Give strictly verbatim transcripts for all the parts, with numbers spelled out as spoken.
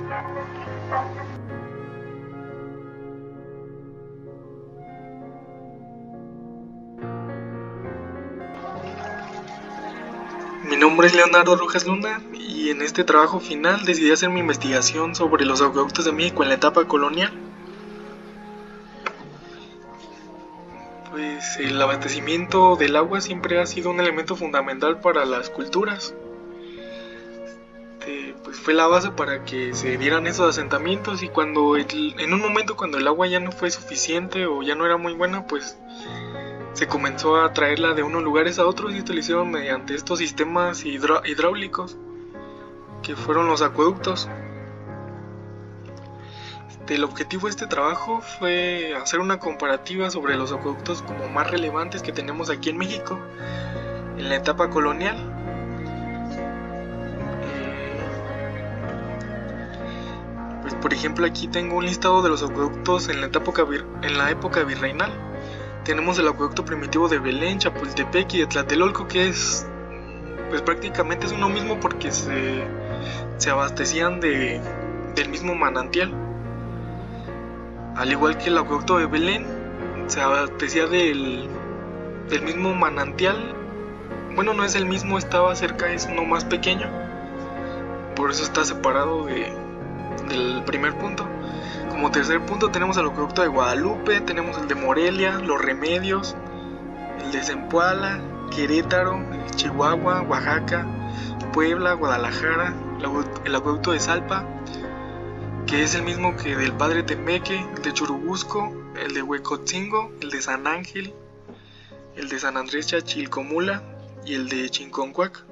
Mi nombre es Leonardo Rojas Luna y en este trabajo final decidí hacer mi investigación sobre los acueductos de México en la etapa colonial. Pues el abastecimiento del agua siempre ha sido un elemento fundamental para las culturas. Este, pues fue la base para que se dieran esos asentamientos, y cuando el, en un momento cuando el agua ya no fue suficiente o ya no era muy buena, pues se comenzó a traerla de unos lugares a otros, y esto lo hicieron mediante estos sistemas hidra- hidráulicos que fueron los acueductos. Este, el objetivo de este trabajo fue hacer una comparativa sobre los acueductos como más relevantes que tenemos aquí en México en la etapa colonial. Eh, pues por ejemplo aquí tengo un listado de los acueductos en la época, vir- en la época virreinal. Tenemos el acueducto primitivo de Belén, Chapultepec y de Tlatelolco, que es, pues prácticamente es uno mismo porque se, se abastecían de, del mismo manantial. Al igual que el acueducto de Belén, se abastecía del, del mismo manantial. Bueno, no es el mismo, estaba cerca, es uno más pequeño. Por eso está separado de, del primer punto. Como tercer punto tenemos el acueducto de Guadalupe, tenemos el de Morelia, Los Remedios, el de Zempoala, Querétaro, Chihuahua, Oaxaca, Puebla, Guadalajara, el acueducto de Salpa, que es el mismo que del Padre Tembeque, el de Churubusco, el de Huecotzingo, el de San Ángel, el de San Andrés Chachilcomula y el de Chinconcuac.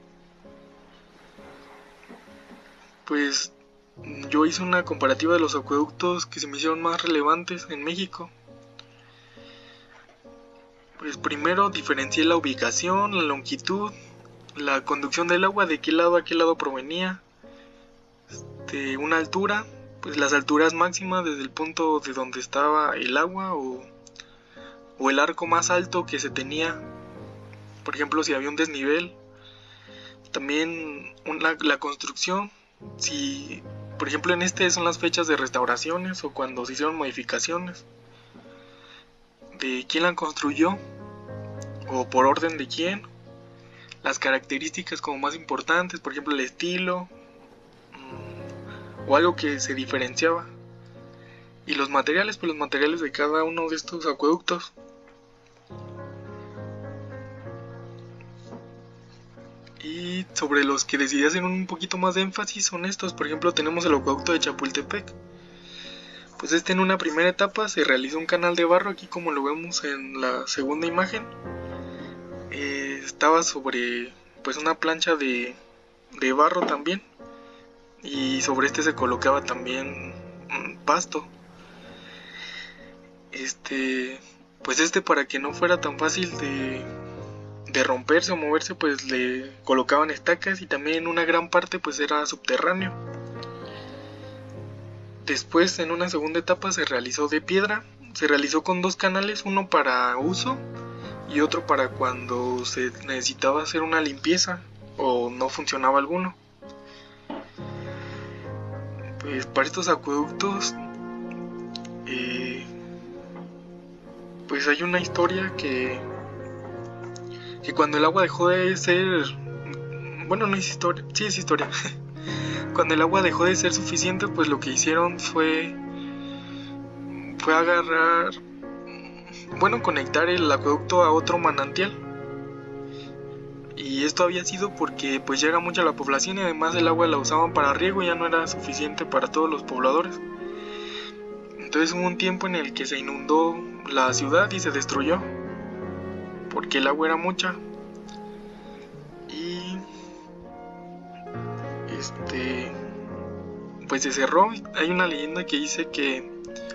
Pues yo hice una comparativa de los acueductos que se me hicieron más relevantes en México. Pues primero diferencié la ubicación, la longitud, la conducción del agua, de qué lado a qué lado provenía, este, una altura, pues las alturas máximas desde el punto de donde estaba el agua o, o el arco más alto que se tenía, por ejemplo si había un desnivel. También una, la construcción, si por ejemplo en este son las fechas de restauraciones o cuando se hicieron modificaciones, de quién la construyó o por orden de quién, las características como más importantes, por ejemplo el estilo mmm, o algo que se diferenciaba, y los materiales, pues los materiales de cada uno de estos acueductos. Y sobre los que decidí hacer un poquito más de énfasis son estos. Por ejemplo tenemos el acueducto de Chapultepec. Pues este en una primera etapa se realizó un canal de barro, aquí como lo vemos en la segunda imagen. Eh, estaba sobre pues una plancha de, de barro también, y sobre este se colocaba también mm, pasto. Este, pues este para que no fuera tan fácil de de romperse o moverse, pues le colocaban estacas, y también una gran parte pues era subterráneo. Después en una segunda etapa se realizó de piedra, se realizó con dos canales, uno para uso y otro para cuando se necesitaba hacer una limpieza o no funcionaba alguno. Pues para estos acueductos eh, pues hay una historia que que cuando el agua dejó de ser, bueno, no es historia, sí es historia, cuando el agua dejó de ser suficiente, pues lo que hicieron fue, fue agarrar, bueno, conectar el acueducto a otro manantial, y esto había sido porque pues llega mucha la población y además el agua la usaban para riego y ya no era suficiente para todos los pobladores. Entonces hubo un tiempo en el que se inundó la ciudad y se destruyó, porque el agua era mucha. Y este pues se cerró. Hay una leyenda que dice que,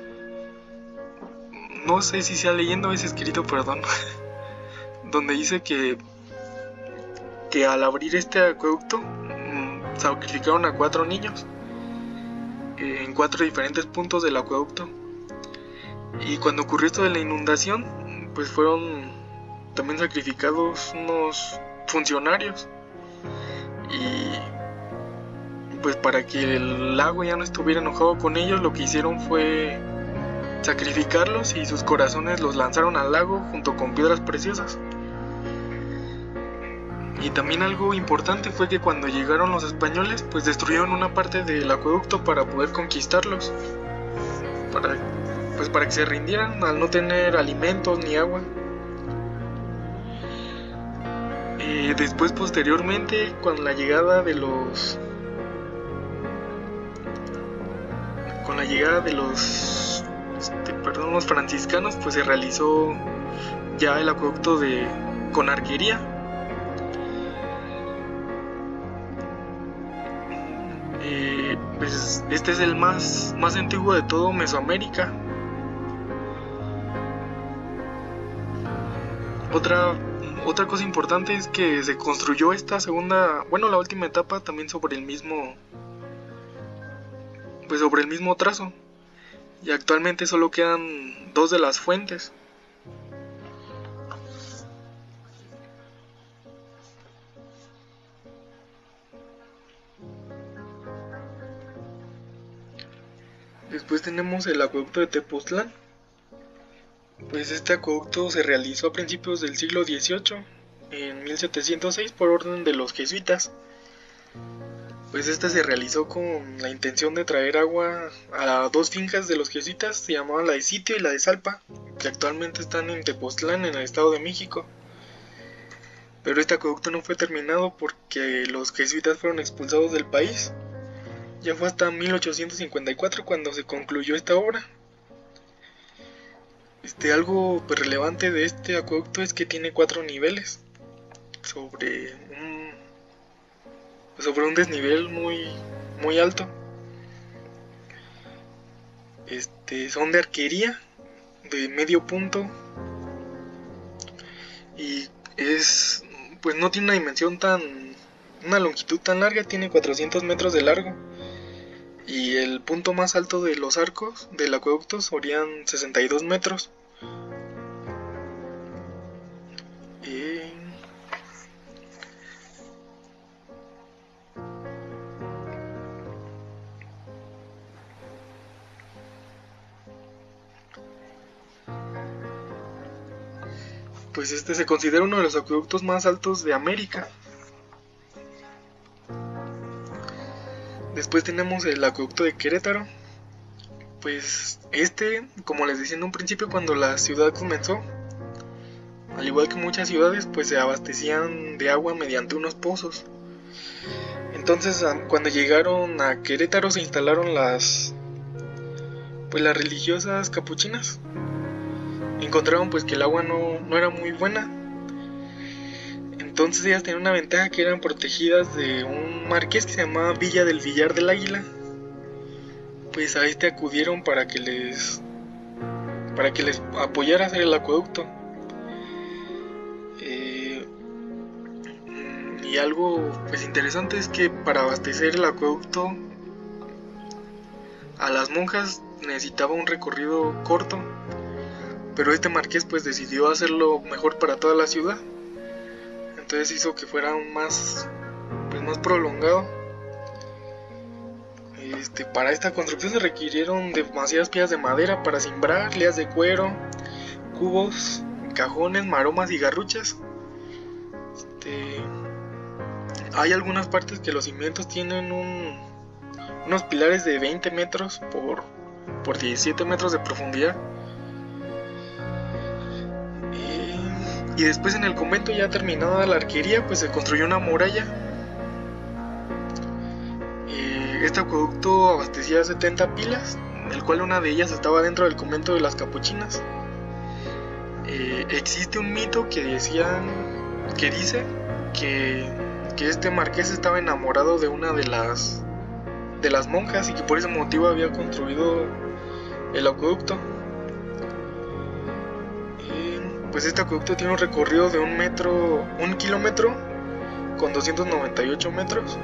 no sé si sea leyenda o es escrito, perdón, donde dice que que al abrir este acueducto mmm, sacrificaron a cuatro niños eh, en cuatro diferentes puntos del acueducto. Y cuando ocurrió esto de la inundación, pues fueron también sacrificados unos funcionarios, y pues para que el lago ya no estuviera enojado con ellos, lo que hicieron fue sacrificarlos y sus corazones los lanzaron al lago junto con piedras preciosas. Y también algo importante fue que cuando llegaron los españoles, pues destruyeron una parte del acueducto para poder conquistarlos, para, pues para que se rindieran al no tener alimentos ni agua. Eh, después, posteriormente, con la llegada de los con la llegada de los este, perdón, los franciscanos, pues se realizó ya el acueducto de con arquería. Eh, pues este es el más, más antiguo de todo Mesoamérica. Otra, otra cosa importante es que se construyó esta segunda, bueno, la última etapa también sobre el mismo, pues sobre el mismo trazo. Y actualmente solo quedan dos de las fuentes. Después tenemos el acueducto de Tepoztlán. Pues este acueducto se realizó a principios del siglo dieciocho, en mil setecientos seis, por orden de los jesuitas. Pues este se realizó con la intención de traer agua a dos fincas de los jesuitas, se llamaban la de Sitio y la de Salpa, que actualmente están en Tepoztlán, en el Estado de México. Pero este acueducto no fue terminado porque los jesuitas fueron expulsados del país. Ya fue hasta mil ochocientos cincuenta y cuatro cuando se concluyó esta obra. Este, algo pues, relevante de este acueducto es que tiene cuatro niveles sobre un, pues, sobre un desnivel muy, muy alto. Este, son de arquería de medio punto y es, pues no tiene una dimensión tan, una longitud tan larga, tiene cuatrocientos metros de largo. Y el punto más alto de los arcos del acueducto serían sesenta y dos metros. Y... pues este se considera uno de los acueductos más altos de América. Después tenemos el acueducto de Querétaro. Pues este, como les decía en un principio, cuando la ciudad comenzó, al igual que muchas ciudades, pues se abastecían de agua mediante unos pozos. Entonces, cuando llegaron a Querétaro se instalaron las, pues las religiosas capuchinas. Encontraron pues que el agua no, no era muy buena. Entonces ellas tenían una ventaja, que eran protegidas de un marqués que se llamaba Villa del Villar del Águila. Pues a este acudieron para que les para que les apoyara a hacer el acueducto. Eh, y algo pues interesante es que para abastecer el acueducto a las monjas necesitaba un recorrido corto, pero este marqués pues decidió hacerlo mejor para toda la ciudad. Entonces hizo que fuera aún más, pues más prolongado. Este, para esta construcción se requirieron demasiadas piezas de madera para cimbrar, lias de cuero, cubos, cajones, maromas y garruchas. Este, hay algunas partes que los cimientos tienen un, unos pilares de veinte metros por, por diecisiete metros de profundidad. Y después en el convento, ya terminada la arquería, pues se construyó una muralla. Eh, este acueducto abastecía setenta pilas, el cual una de ellas estaba dentro del convento de las capuchinas. Eh, existe un mito que decían, que dice que, que este marqués estaba enamorado de una de las, de las monjas y que por ese motivo había construido el acueducto. Pues este acueducto tiene un recorrido de un metro, un kilómetro con doscientos noventa y ocho metros.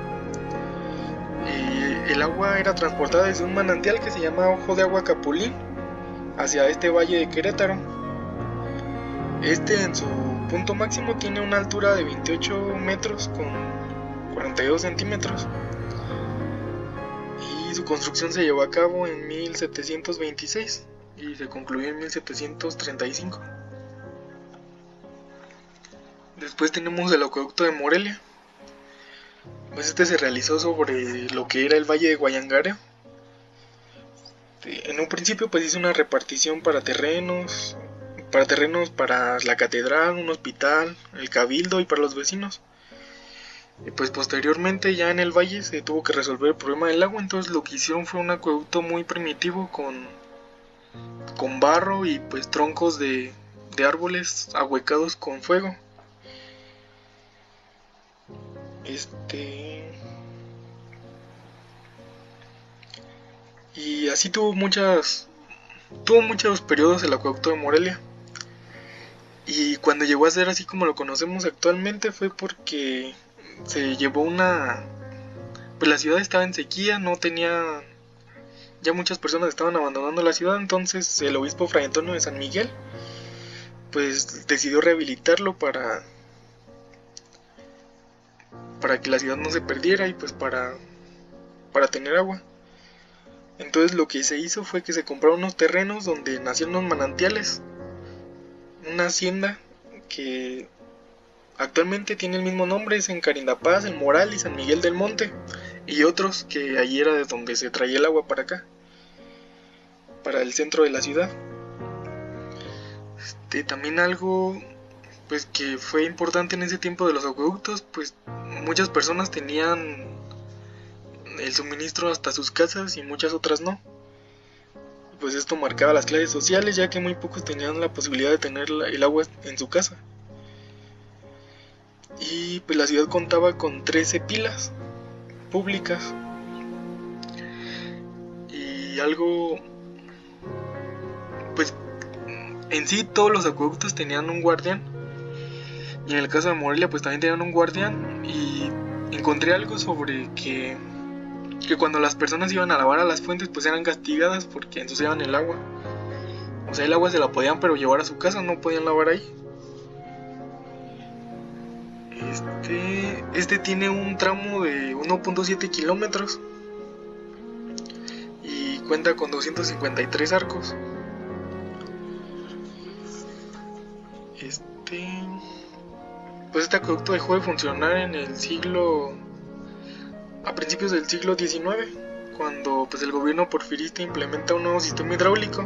Y el agua era transportada desde un manantial que se llama Ojo de Agua Capulín hacia este valle de Querétaro. Este en su punto máximo tiene una altura de veintiocho metros con cuarenta y dos centímetros. y su construcción se llevó a cabo en mil setecientos veintiséis y se concluyó en mil setecientos treinta y cinco. Después tenemos el acueducto de Morelia. Pues este se realizó sobre lo que era el Valle de Guayangare. En un principio pues hizo una repartición para terrenos, para terrenos para la catedral, un hospital, el cabildo y para los vecinos. Y pues posteriormente ya en el valle se tuvo que resolver el problema del agua, entonces lo que hicieron fue un acueducto muy primitivo con, con barro y pues troncos de, de árboles ahuecados con fuego. Este... Y así tuvo muchas... Tuvo muchos periodos el acueducto de Morelia. Y cuando llegó a ser así como lo conocemos actualmente fue porque se llevó una... Pues la ciudad estaba en sequía, no tenía... Ya muchas personas estaban abandonando la ciudad, entonces el obispo Fray Antonio de San Miguel pues decidió rehabilitarlo para... para que la ciudad no se perdiera y pues para... para tener agua. Entonces lo que se hizo fue que se compraron unos terrenos donde nacieron unos manantiales, una hacienda que actualmente tiene el mismo nombre, es en Carindapaz, El Moral y San Miguel del Monte, y otros que allí era de donde se traía el agua para acá, para el centro de la ciudad. Este, también algo pues que fue importante en ese tiempo de los acueductos, pues muchas personas tenían el suministro hasta sus casas y muchas otras no. Pues esto marcaba las clases sociales, ya que muy pocos tenían la posibilidad de tener el agua en su casa. Y pues la ciudad contaba con trece pilas públicas. Y algo... Pues en sí todos los acueductos tenían un guardián. Y en el caso de Morelia pues también tenían un guardián. Y encontré algo sobre que... que cuando las personas iban a lavar a las fuentes pues eran castigadas porque ensuciaban el agua. O sea, el agua se la podían pero llevar a su casa, no podían lavar ahí. Este, este tiene un tramo de uno punto siete kilómetros y cuenta con doscientos cincuenta y tres arcos. Este, pues este acueducto dejó de funcionar en el siglo... a principios del siglo diecinueve, cuando pues el gobierno porfirista implementa un nuevo sistema hidráulico.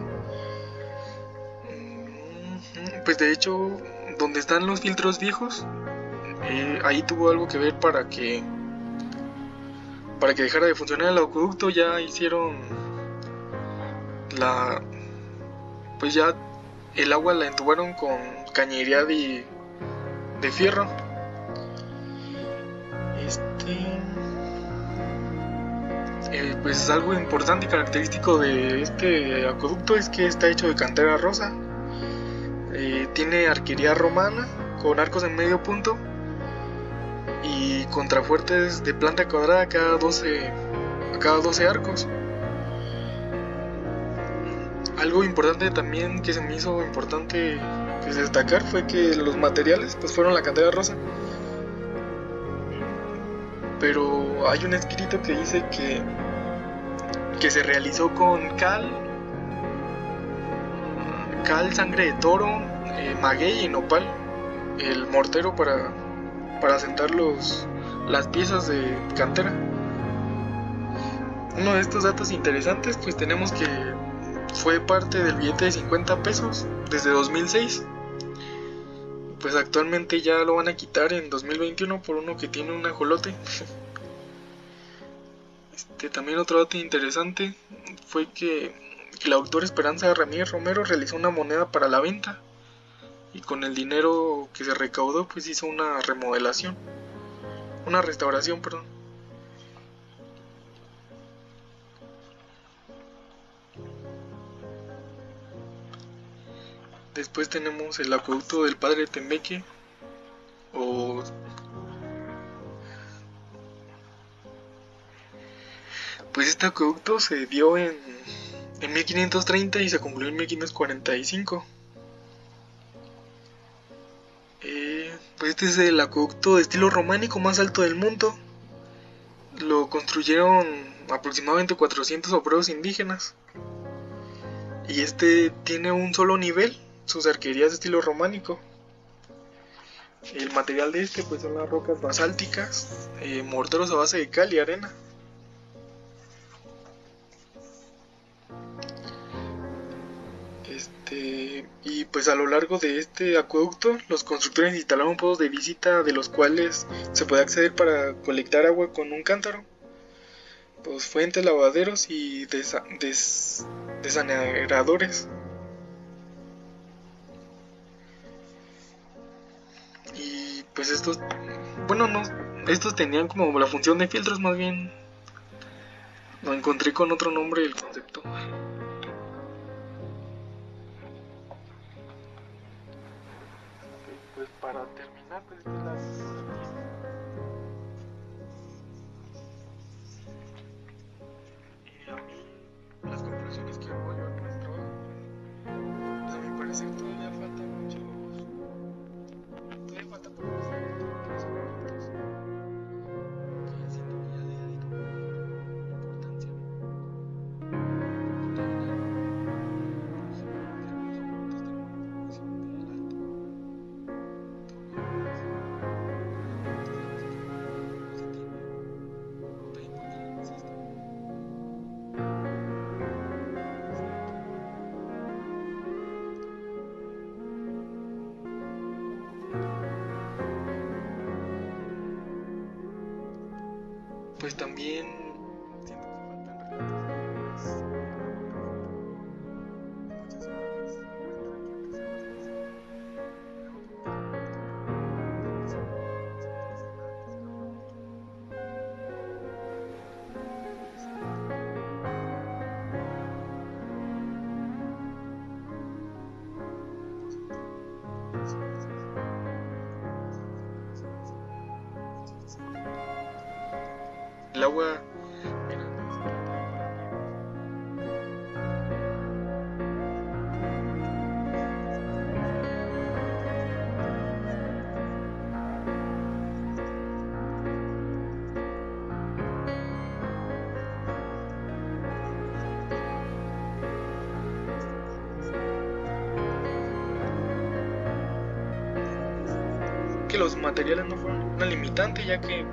Pues de hecho, donde están los filtros viejos, eh, ahí tuvo algo que ver para que para que dejara de funcionar el acueducto. Ya hicieron la pues ya el agua la entubaron con cañería de, de fierro. Este Eh, pues algo importante y característico de este acueducto es que está hecho de cantera rosa. Eh, tiene arquería romana con arcos en medio punto y contrafuertes de planta cuadrada cada doce, cada doce arcos. Algo importante también que se me hizo importante pues, destacar fue que los materiales pues fueron la cantera rosa. Pero hay un escrito que dice que que se realizó con cal, cal, sangre de toro, eh, maguey y nopal, el mortero para, para sentar los, las piezas de cantera. Uno de estos datos interesantes pues tenemos que fue parte del billete de cincuenta pesos desde dos mil seis. Pues actualmente ya lo van a quitar en dos mil veintiuno por uno que tiene un ajolote. Este, también otro dato interesante fue que, que la autora Esperanza Ramírez Romero realizó una moneda para la venta y con el dinero que se recaudó pues hizo una remodelación, una restauración, perdón. Después tenemos el acueducto del Padre Tembeque o Pues este acueducto se dio en, en mil quinientos treinta y se concluyó en mil quinientos cuarenta y cinco. Eh, pues este es el acueducto de estilo románico más alto del mundo. Lo construyeron aproximadamente cuatrocientos obreros indígenas. Y este tiene un solo nivel, sus arquerías de estilo románico. El material de este pues son las rocas basálticas, eh, morteros a base de cal y arena. Este, y pues a lo largo de este acueducto los constructores instalaron pozos de visita de los cuales se puede acceder para colectar agua con un cántaro, pues fuentes, lavaderos y desa des desaneradores. Y pues estos, bueno, no, estos tenían como la función de filtros, más bien lo encontré con otro nombre el concepto. Pues para terminar, pues estas las y a mí las conclusiones que voy yo con este trabajo, pues, a mi parecer todavía falta mucho, todavía falta por empezar los acueductos, que siento que ya le he dedicado importancia. Pues también siento que faltan relatos de muchas imágenes el agua que los materiales no fueron una limitante, ya que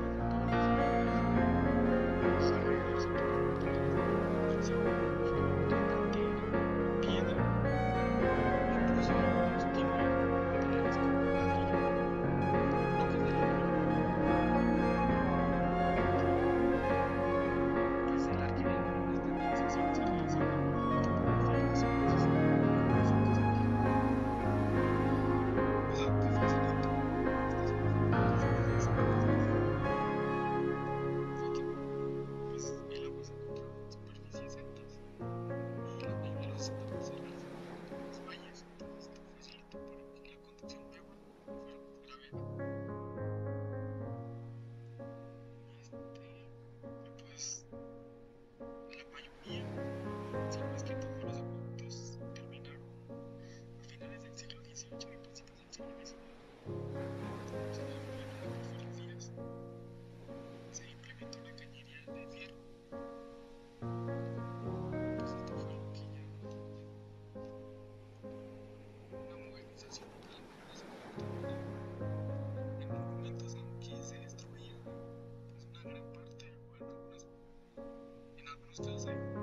ustedes ahí.